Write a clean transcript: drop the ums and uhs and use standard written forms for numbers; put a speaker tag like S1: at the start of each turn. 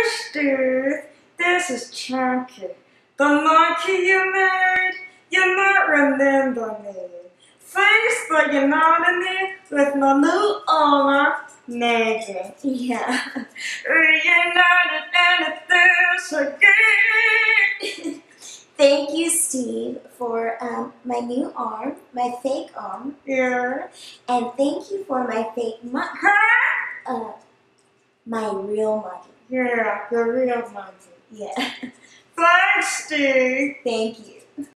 S1: Steve. This is Chunky. The monkey you made, you not remember me. Thanks for uniting me with my new owner, Megan.
S2: Yeah.
S1: Reunited and it feels so good.
S2: Thank you, Steve, for my new arm, my fake arm.
S1: Yeah.
S2: And thank you for my fake
S1: Huh?
S2: My real monkey.
S1: Yeah, the real monkey.
S2: Yeah.
S1: Thanks, Steve.
S2: Thank you.